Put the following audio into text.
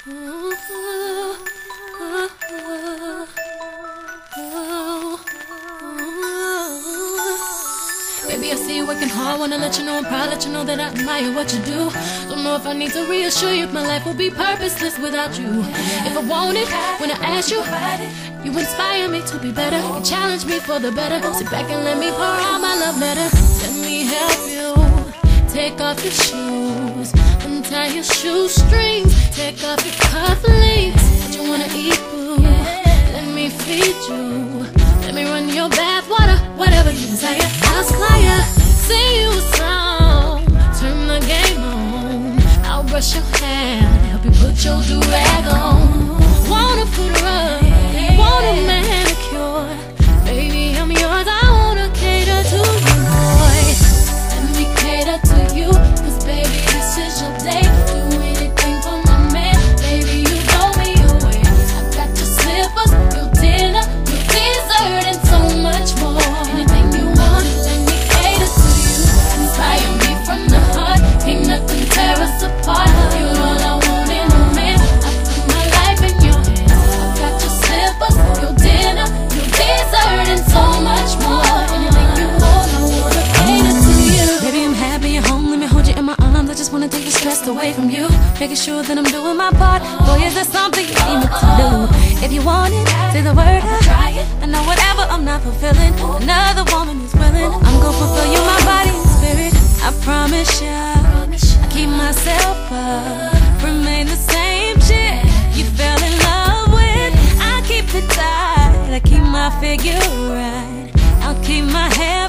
Baby, I see you working hard, wanna let you know I'm proud, let you know that I admire what you do. Don't know if I need to reassure you, my life will be purposeless without you. If I want it, when I ask you, you inspire me to be better. You challenge me for the better. Sit back and let me pour out my love letter. Let me help you. Take off your shoes, untie your shoestrings, take off your cufflinks. What you wanna eat, boo? Let me feed you. Let me run your bath water, whatever you desire. I'll aspire, sing you a song, turn the game on. I'll brush your hair, help you put your do-rag on. Wanna put her up, want a manicure. Baby, I'm yours, I wanna cater to you, boy. Let me cater to you, cause baby, this is your day. Do anything for my man, baby, you blow me away. I got your slippers, your dinner, your dessert, and so much more. Anything you want, let me cater to you. Inspire me from the heart, ain't nothing tear us apart. You're all I want in a man, I put my life in your hands. I got your slippers, your dinner, your dessert, and so much more. Anything you want, I wanna cater to you. Baby, I'm happy you're home, let me hold you in my arms. I just wanna take the stress away from you, making sure that I'm doing my part. Boy, is there something you need me to do? If you want it, say the word, I'll try it. I know whatever I'm not fulfilling, another woman is willing. I'm gonna fulfill you, my body and spirit. I promise ya, I keep myself up, remain the same chick you fell in love with. I keep it tight, I keep my figure right, I'll keep my hair